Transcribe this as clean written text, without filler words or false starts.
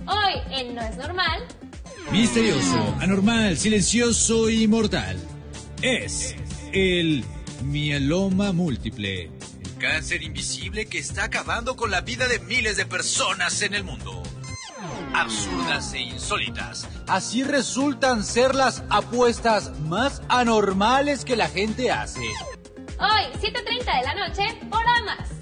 Hoy en No es Normal. Misterioso, anormal, silencioso y mortal. Es el mieloma múltiple. El cáncer invisible que está acabando con la vida de miles de personas en el mundo. Absurdas e insólitas. Así resultan ser las apuestas más anormales que la gente hace. Hoy, 7:30 de la noche, por Más.